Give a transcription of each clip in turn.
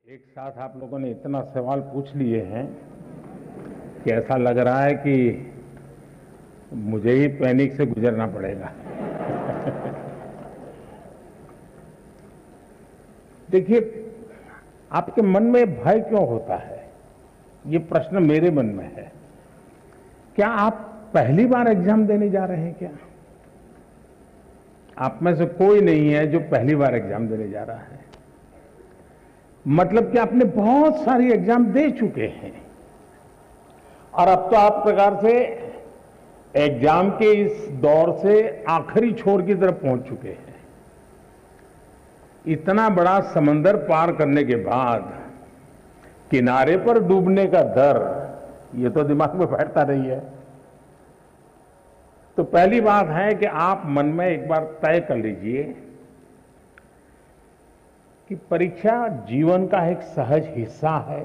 एक साथ आप लोगों ने इतना सवाल पूछ लिए हैं कि ऐसा लग रहा है कि मुझे ही पैनिक से गुजरना पड़ेगा। देखिए, आपके मन में भय क्यों होता है, ये प्रश्न मेरे मन में है। क्या आप पहली बार एग्जाम देने जा रहे हैं? क्या आप में से कोई नहीं है जो पहली बार एग्जाम देने जा रहा है? मतलब कि आपने बहुत सारी एग्जाम दे चुके हैं और अब तो आप प्रकार से एग्जाम के इस दौर से आखिरी छोर की तरफ पहुंच चुके हैं। इतना बड़ा समंदर पार करने के बाद किनारे पर डूबने का डर, ये तो दिमाग में बैठता नहीं है। तो पहली बात है कि आप मन में एक बार तय कर लीजिए कि परीक्षा जीवन का एक सहज हिस्सा है।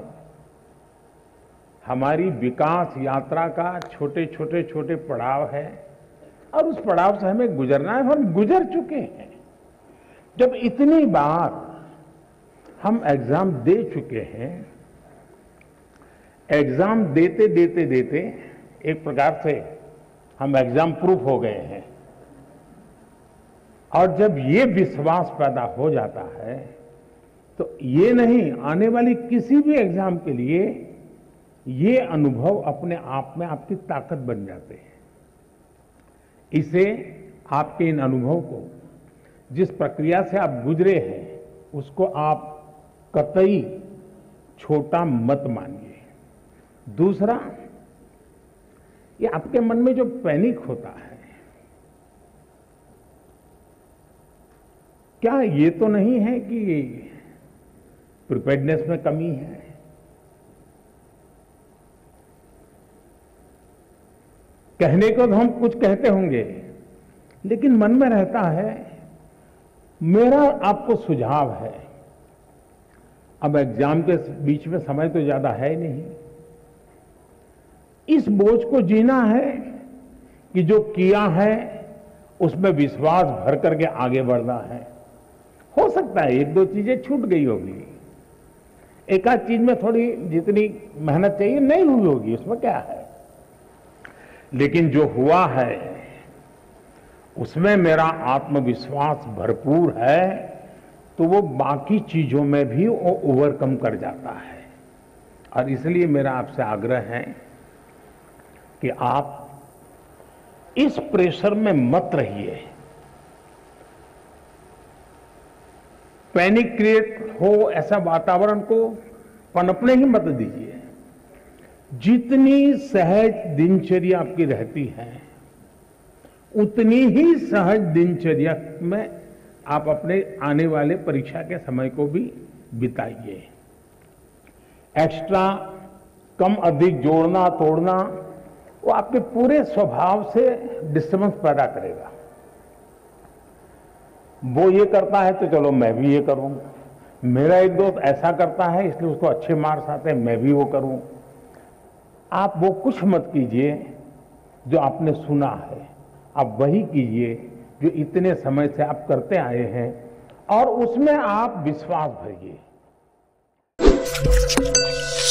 हमारी विकास यात्रा का छोटे छोटे पड़ाव है और उस पड़ाव से हमें गुजरना है। हम गुजर चुके हैं। जब इतनी बार हम एग्जाम दे चुके हैं, एग्जाम देते देते देते एक प्रकार से हम एग्जाम प्रूफ हो गए हैं। और जब ये विश्वास पैदा हो जाता है तो ये नहीं, आने वाली किसी भी एग्जाम के लिए ये अनुभव अपने आप में आपकी ताकत बन जाते हैं। इसे, आपके इन अनुभव को, जिस प्रक्रिया से आप गुजरे हैं, उसको आप कतई छोटा मत मानिए। दूसरा, ये आपके मन में जो पैनिक होता है, क्या ये तो नहीं है कि प्रिपेयर्डनेस में कमी है? कहने को तो हम कुछ कहते होंगे, लेकिन मन में रहता है। मेरा आपको सुझाव है, अब एग्जाम के बीच में समय तो ज्यादा है नहीं, इस बोझ को जीना है कि जो किया है उसमें विश्वास भर करके आगे बढ़ना है। हो सकता है एक दो चीजें छूट गई होगी, एक आध चीज में थोड़ी जितनी मेहनत चाहिए नहीं हुई होगी, उसमें क्या है। लेकिन जो हुआ है उसमें मेरा आत्मविश्वास भरपूर है, तो वो बाकी चीजों में भी वो ओवरकम कर जाता है। और इसलिए मेरा आपसे आग्रह है कि आप इस प्रेशर में मत रहिए। पैनिक क्रिएट हो ऐसा वातावरण को पनपने ही मत दीजिए। जितनी सहज दिनचर्या आपकी रहती है, उतनी ही सहज दिनचर्या में आप अपने आने वाले परीक्षा के समय को भी बिताइए। एक्स्ट्रा कम अधिक जोड़ना तोड़ना वो आपके पूरे स्वभाव से डिस्टर्बेंस पैदा करेगा। वो ये करता है तो चलो मैं भी ये करूं, मेरा एक दोस्त ऐसा करता है इसलिए उसको अच्छे मार्क्स आते हैं, मैं भी वो करूं। आप वो कुछ मत कीजिए जो आपने सुना है, आप वही कीजिए जो इतने समय से आप करते आए हैं और उसमें आप विश्वास भरिए।